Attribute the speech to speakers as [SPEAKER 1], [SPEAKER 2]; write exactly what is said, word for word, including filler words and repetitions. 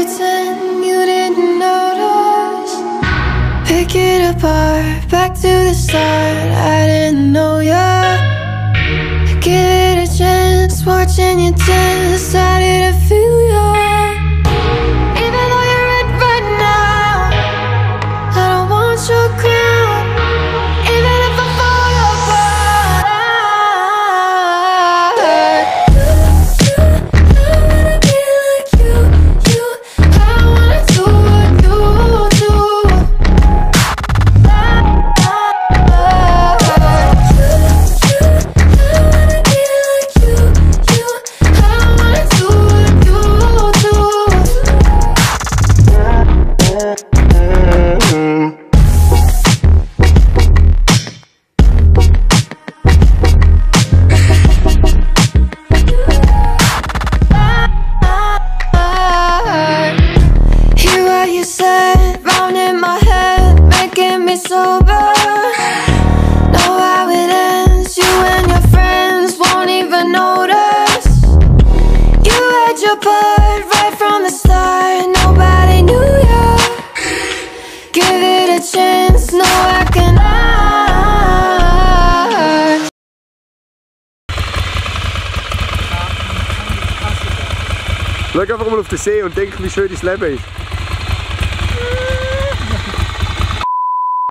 [SPEAKER 1] pretend you didn't notice. Pick it apart, back to the start. I didn't know ya. Give it a chance, watching you dance. I didn't feel ya. Even though you're red right now, I don't want your crown. Even if I fall apart, you, you, I wanna be like you, you. I wanna do what you do. Sober, know how it ends. You and your friends won't even notice. You had your part right from the start. Nobody knew you. Give it a chance, no I cannot.
[SPEAKER 2] Schau einfach mal auf den See und denk, wie schön das Leben ist.